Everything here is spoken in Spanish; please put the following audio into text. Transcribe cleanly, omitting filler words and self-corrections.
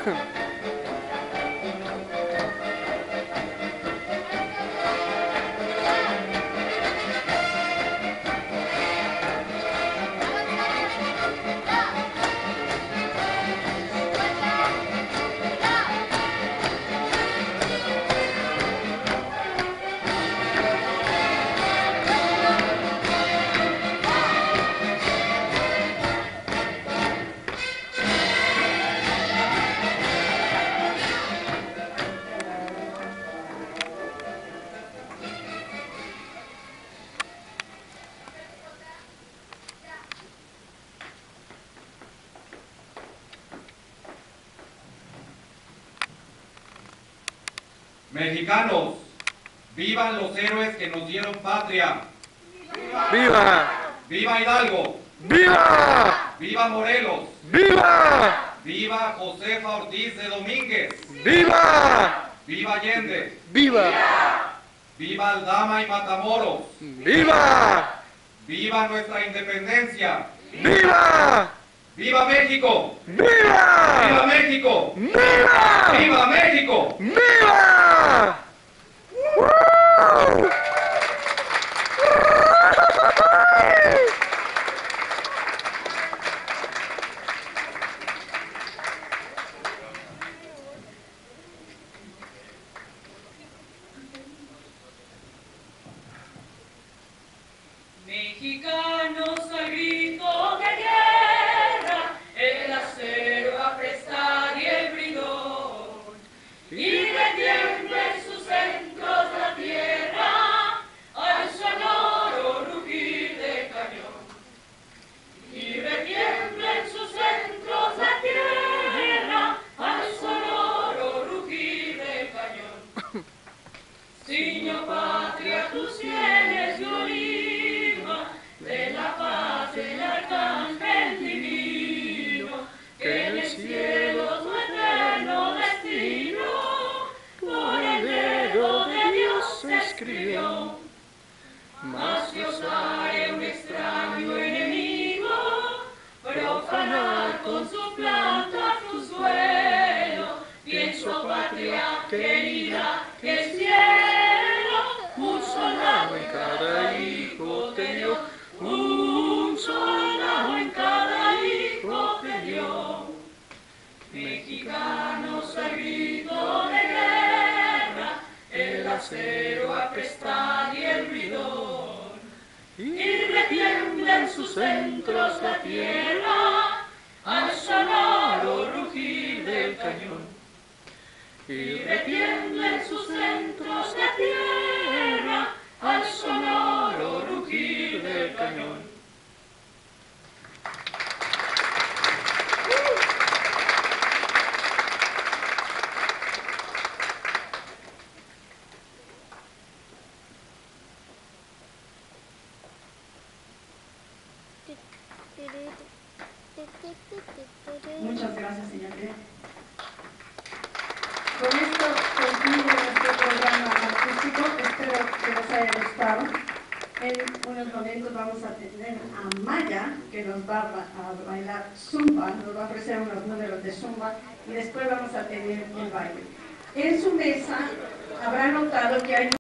Mexicanos, vivan los héroes que nos dieron patria. ¡Viva! ¡Viva Hidalgo! ¡Viva! ¡Viva Morelos! ¡Viva! ¡Viva Josefa Ortiz de Domínguez! ¡Viva! ¡Viva Allende! ¡Viva! ¡Viva Aldama y Matamoros! ¡Viva! ¡Viva nuestra independencia! ¡Viva! ¡Viva México! ¡Viva! ¡Viva México! ¡Viva! ¡Viva México! ¡Viva! ¡Woo! Mexicanos al grito de guerra, el acero a prestar y el bridón, y retiembla en sus centros la tierra al sonoro rugir del cañón. Y retiembla en sus centros la tierra al sonoro rugir del cañón. Ciño patria, tus sienes de oliva, de la paz el arcángel divino, que en el cielo tu eterno destino por el dedo de Dios se escribió. Mas si osare un extraño enemigo profanar con su planta tu suelo, pienso patria querida que el cielo un soldado en cada hijo te dio, un soldado en cada hijo te dio. Mexicanos al grito de guerra, el acero a prestar y el bridón, y retiembla en sus centros la tierra al sonoro rugir del cañón. Y retiembla en sus centros la tierra al sonoro rugir del cañón. Muchas gracias, señor director. Con esto concluye nuestro programa artístico. Espero que les haya gustado. En unos momentos vamos a tener a Maya, que nos va a bailar zumba, nos va a ofrecer unos números de zumba y después vamos a tener el baile. En su mesa habrá notado que hay